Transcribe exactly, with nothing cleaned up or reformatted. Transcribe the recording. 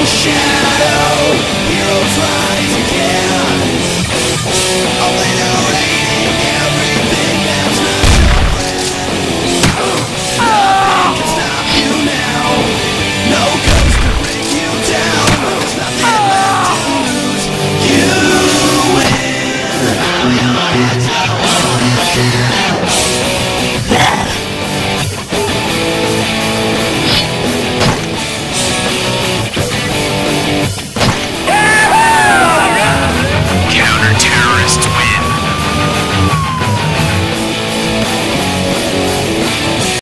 shadow, heroes rise again, obliterating everything that's not your friend. Nothing can stop you now, no ghost to bring you down. There's nothing left to lose, you win. Bow your heads up.